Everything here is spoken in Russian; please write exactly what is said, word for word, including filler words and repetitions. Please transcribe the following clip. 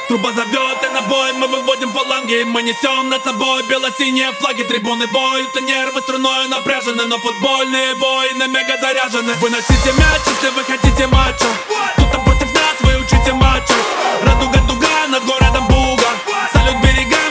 Труба зовет и на бой, мы выводим фаланги. Мы несем над собой бело-синие флаги. Трибуны воют, и нервы струной напряжены. Но футбольные воины мега заряжены. Выносите мяч, если вы хотите матча. Кто-то против нас, вы учите матча. Радуга дуга над городом Буга. Салют берегам,